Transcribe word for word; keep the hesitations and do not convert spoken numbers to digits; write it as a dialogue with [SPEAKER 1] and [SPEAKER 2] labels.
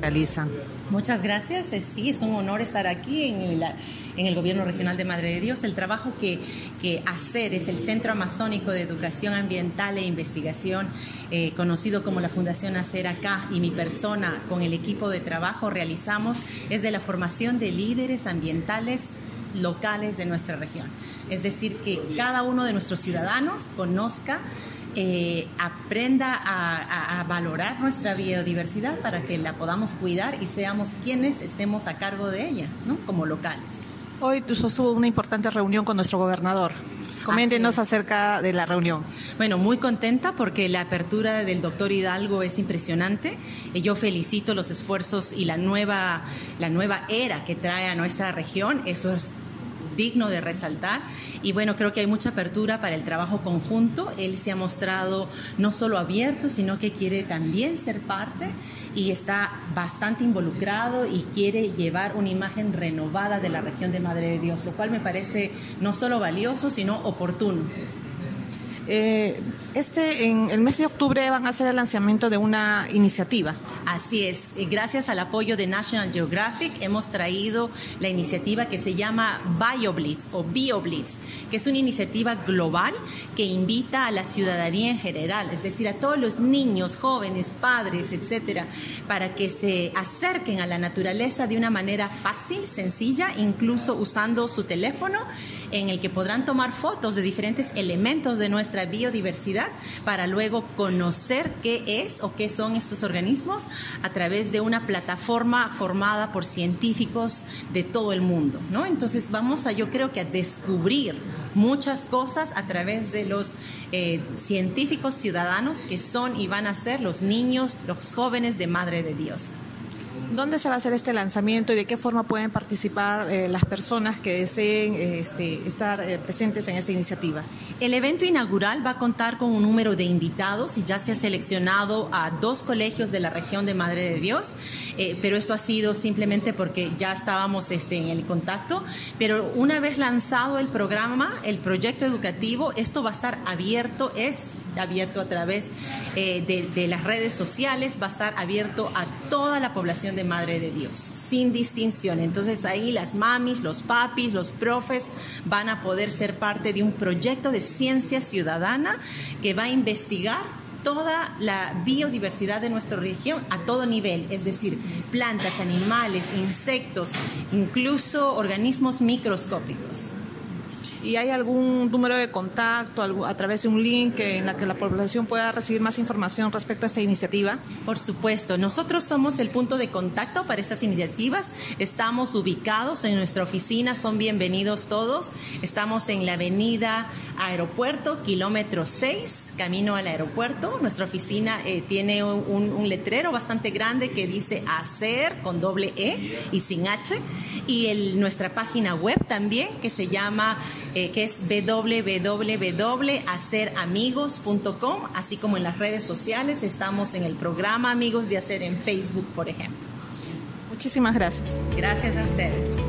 [SPEAKER 1] realizan.
[SPEAKER 2] Muchas gracias. Sí, es un honor estar aquí en el, en el Gobierno Regional de Madre de Dios. El trabajo que, que ACER es el Centro Amazónico de Educación Ambiental e Investigación, eh, conocido como la Fundación ACER acá, y mi persona con el equipo de trabajo realizamos, es de la formación de líderes ambientales locales de nuestra región. Es decir, que cada uno de nuestros ciudadanos conozca, Eh, aprenda a, a, a valorar nuestra biodiversidad para que la podamos cuidar y seamos quienes estemos a cargo de ella, ¿no? Como locales.
[SPEAKER 1] Hoy sostuvo una importante reunión con nuestro gobernador. Coméntenos acerca de la reunión.
[SPEAKER 2] Bueno, muy contenta porque la apertura del doctor Hidalgo es impresionante. Yo felicito los esfuerzos y la nueva, la nueva era que trae a nuestra región. Eso es digno de resaltar, y bueno, creo que hay mucha apertura para el trabajo conjunto. Él se ha mostrado no solo abierto, sino que quiere también ser parte y está bastante involucrado y quiere llevar una imagen renovada de la región de Madre de Dios, lo cual me parece no solo valioso, sino oportuno.
[SPEAKER 1] Eh, este, en el mes de octubre van a hacer el lanzamiento de una iniciativa.
[SPEAKER 2] Así es, gracias al apoyo de National Geographic hemos traído la iniciativa que se llama BioBlitz o BioBlitz, que es una iniciativa global que invita a la ciudadanía en general, es decir, a todos los niños, jóvenes, padres, etcétera, para que se acerquen a la naturaleza de una manera fácil, sencilla, incluso usando su teléfono, en el que podrán tomar fotos de diferentes elementos de nuestra biodiversidad para luego conocer qué es o qué son estos organismos a través de una plataforma formada por científicos de todo el mundo, ¿no? Entonces vamos a, yo creo que a descubrir muchas cosas a través de los eh, científicos ciudadanos que son y van a ser los niños, los jóvenes de Madre de Dios.
[SPEAKER 1] ¿Dónde se va a hacer este lanzamiento y de qué forma pueden participar eh, las personas que deseen eh, este, estar eh, presentes en esta iniciativa?
[SPEAKER 2] El evento inaugural va a contar con un número de invitados y ya se ha seleccionado a dos colegios de la región de Madre de Dios, eh, pero esto ha sido simplemente porque ya estábamos este, en el contacto. Pero una vez lanzado el programa, el proyecto educativo, esto va a estar abierto, es abierto a través eh, de, de las redes sociales, va a estar abierto a toda la población de Madre de Dios, sin distinción. Entonces ahí las mamis, los papis, los profes van a poder ser parte de un proyecto de ciencia ciudadana que va a investigar toda la biodiversidad de nuestra región a todo nivel, es decir, plantas, animales, insectos, incluso organismos microscópicos.
[SPEAKER 1] ¿Y hay algún número de contacto a través de un link en la que la población pueda recibir más información respecto a esta iniciativa?
[SPEAKER 2] Por supuesto, nosotros somos el punto de contacto para estas iniciativas. Estamos ubicados en nuestra oficina, son bienvenidos todos. Estamos en la avenida Aeropuerto, kilómetro seis, camino al aeropuerto. Nuestra oficina eh, tiene un, un letrero bastante grande que dice ACER con doble E y sin H. Y el, nuestra página web también, que se llama... Eh, que es doble u doble u doble u punto acer amigos punto com, así como en las redes sociales. Estamos en el programa Amigos de ACER en Facebook, por ejemplo.
[SPEAKER 1] Muchísimas gracias.
[SPEAKER 2] Gracias a ustedes.